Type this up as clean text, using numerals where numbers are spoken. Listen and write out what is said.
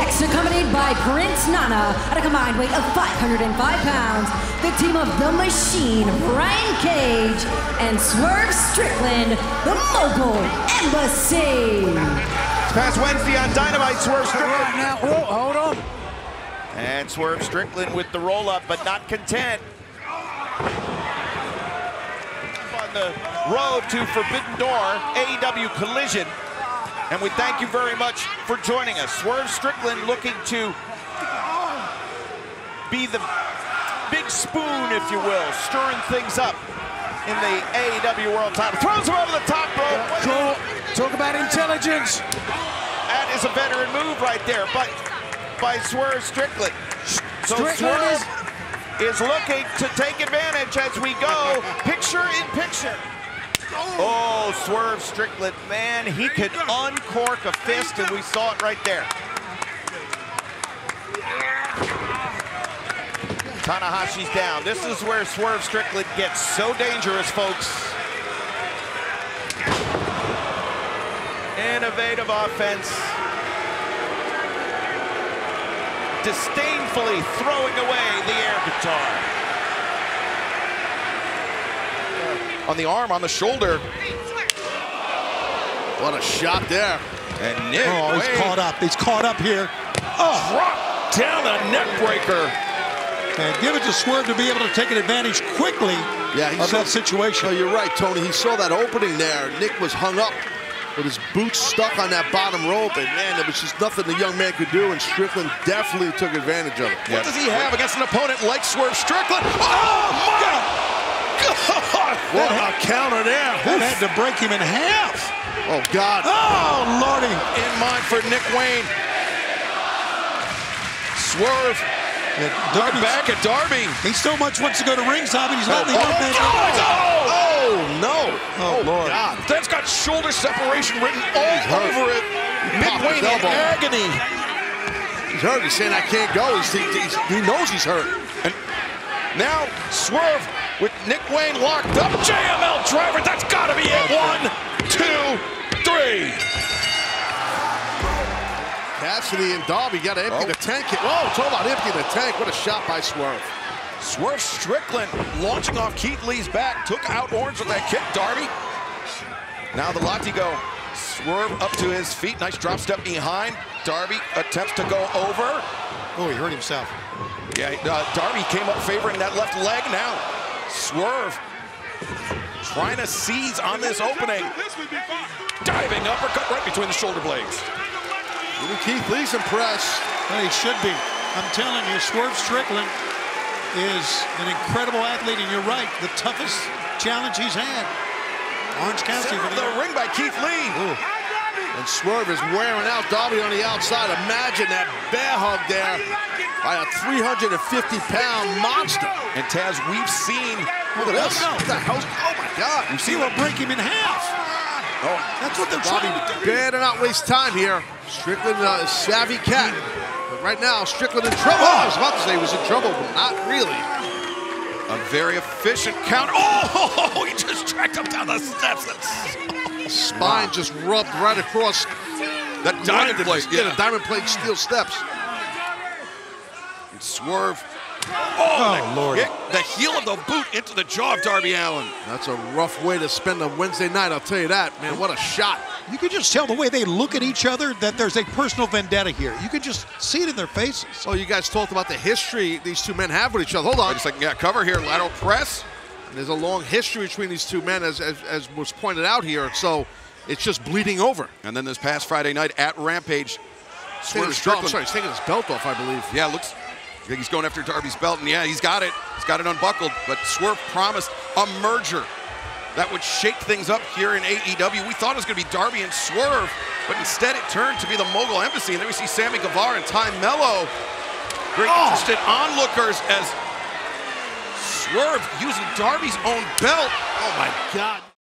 Next, accompanied by Prince Nana at a combined weight of 505 pounds, the team of The Machine, Brian Cage, and Swerve Strickland, the Mogul Embassy. This past Wednesday on Dynamite, Swerve Strickland. Now, whoa, hold on. And Swerve Strickland with the roll-up, but not content. On the road to Forbidden Door, AEW Collision. And we thank you very much for joining us. Swerve Strickland looking to be the big spoon, if you will, stirring things up in the AEW World title. Throws him over the top rope. Cool. Talk about intelligence. That is a veteran move right there, but by Swerve Strickland. So Swerve is looking to take advantage as we go picture in picture. Oh, Swerve Strickland, man, he could uncork a fist, and we saw it right there. Tanahashi's down. This is where Swerve Strickland gets so dangerous, folks. Innovative offense. Disdainfully throwing away the air guitar. On the arm, on the shoulder. What a shot there. And Nick, he's caught up. He's caught up here. Oh, drop down a neck breaker. And give it to Swerve to be able to take an advantage quickly of that situation. Oh, you're right, Tony. He saw that opening there. Nick was hung up with his boots stuck on that bottom rope, and man, there was just nothing the young man could do, and Strickland definitely took advantage of it. What does he have against an opponent like Swerve Strickland? Oh, my God! What a counter there. That had to break him in half. Oh, God. Oh, Lordy. In mind for Nick Wayne. Swerve. Looking back at Darby. He so much wants to go to ringside, but he's not the Oh, no. Oh, Lord. God. That's got shoulder separation written all over it. Nick Wayne in agony. He's hurt. He's saying, I can't go. He knows he's hurt. And now Swerve with Nick Wayne locked up. JML driver. That's got to be it. 1, 2, 3. Cassidy and Darby got to empty the tank. Oh, talk about emptying the tank. What a shot by Swerve. Swerve Strickland launching off Keith Lee's back. Took out Orange with that kick, Darby. Now the Latigo. Swerve up to his feet. Nice drop step behind. Darby attempts to go over. Oh, he hurt himself. Yeah, Darby came up favoring that left leg. Now Swerve trying to seize on this opening. Diving uppercut right between the shoulder blades. Even Keith Lee's impressed. Well, he should be. I'm telling you, Swerve Strickland is an incredible athlete, and you're right, the toughest challenge he's had. Orange County for the ring by Keith Lee. Ooh. And Swerve is wearing out Darby on the outside. Imagine that bear hug there by a 350-pound monster. And Taz, we've seen. Look at this. What the hell? Oh my God! You see, we'll break him in half. Oh, that's what they're trying to do. Better not waste time here. Strickland is a savvy cat. But right now, Strickland in trouble. Oh, I was about to say he was in trouble, but not really. A very efficient counter. Oh, he just tracked him down the steps. Spine just rubbed right across that diamond plate. Yeah, the diamond plate steel steps. And Swerve. Oh, Lord. The heel of the boot into the jaw of Darby Allin. That's a rough way to spend a Wednesday night, I'll tell you that. Man, what a shot. You can just tell the way they look at each other that there's a personal vendetta here. You can just see it in their faces. Oh, you guys talked about the history these two men have with each other. Hold on. Wait a second. Yeah, cover here. Lateral press. And there's a long history between these two men, as was pointed out here. So it's just bleeding over. And then this past Friday night at Rampage, Swerve Strickland. I'm sorry, he's taking his belt off, I believe. Yeah, looks. I think he's going after Darby's belt, and yeah, he's got it. He's got it unbuckled, but Swerve promised a merger that would shake things up here in AEW. We thought it was going to be Darby and Swerve, but instead it turned to be the Mogul Embassy, and then we see Sammy Guevara and Ty Mello. Very interested onlookers as Swerve using Darby's own belt. Oh, my God.